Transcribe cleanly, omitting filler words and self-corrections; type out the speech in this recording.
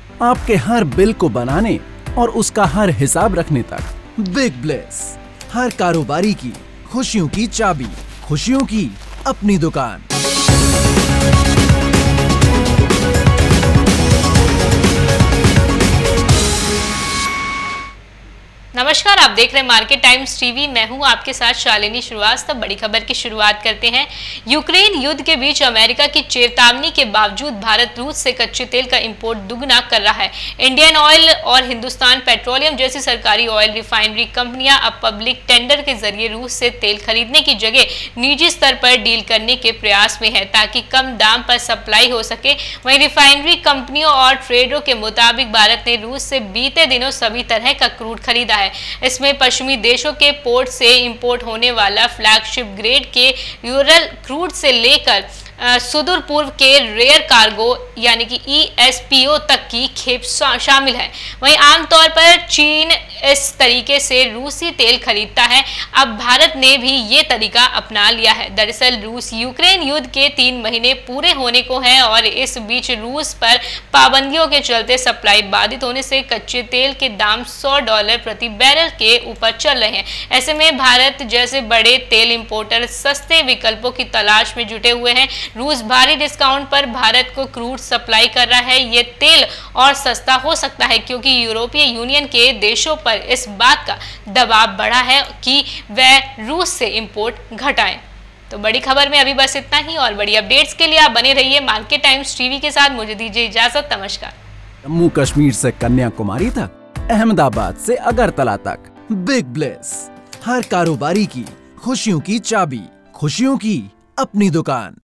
आपके हर बिल को बनाने और उसका हर हिसाब रखने तक। बिग ब्लेस, हर कारोबारी की खुशियों की चाबी, खुशियों की अपनी दुकान। नमस्कार, आप देख रहे हैं मार्केट टाइम्स टीवी। मैं हूं आपके साथ शालिनी श्रीवास्तव। बड़ी खबर की शुरुआत करते हैं। यूक्रेन युद्ध के बीच अमेरिका की चेतावनी के बावजूद भारत रूस से कच्चे तेल का इंपोर्ट दुगना कर रहा है। इंडियन ऑयल और हिंदुस्तान पेट्रोलियम जैसी सरकारी ऑयल रिफाइनरी कंपनियां अब पब्लिक टेंडर के जरिए रूस से तेल खरीदने की जगह निजी स्तर पर डील करने के प्रयास में है ताकि कम दाम पर सप्लाई हो सके। वहीं रिफाइनरी कंपनियों और ट्रेडरों के मुताबिक भारत ने रूस से बीते दिनों सभी तरह का क्रूड खरीदा है। इसमें पश्चिमी देशों के पोर्ट से इंपोर्ट होने वाला फ्लैगशिप ग्रेड के यूरल क्रूड से लेकर सुदूर पूर्व के रेयर कार्गो यानी कि ESPO तक की खेप शामिल है। वहीं आमतौर पर चीन इस तरीके से रूसी तेल खरीदता है। अब भारत ने भी ये तरीका अपना लिया है। दरअसल रूस यूक्रेन युद्ध के 3 महीने पूरे होने को हैं और इस बीच रूस पर पाबंदियों के चलते सप्लाई बाधित होने से कच्चे तेल के दाम $100 प्रति बैरल के ऊपर चल रहे हैं। ऐसे में भारत जैसे बड़े तेल इंपोर्टर सस्ते विकल्पों की तलाश में जुटे हुए हैं। रूस भारी डिस्काउंट पर भारत को क्रूड सप्लाई कर रहा है। ये तेल और सस्ता हो सकता है क्योंकि यूरोपीय यूनियन के देशों पर इस बात का दबाव बढ़ा है कि वह रूस से इंपोर्ट घटाएं। तो बड़ी खबर में अभी बस इतना ही और बड़ी अपडेट्स के लिए आप बने रहिए मार्केट टाइम्स टीवी के साथ। मुझे दीजिए इजाजत। नमस्कार। जम्मू कश्मीर से कन्याकुमारी तक, अहमदाबाद से अगरतला तक, बिग ब्लेस, हर कारोबारी की खुशियों की चाबी, खुशियों की अपनी दुकान।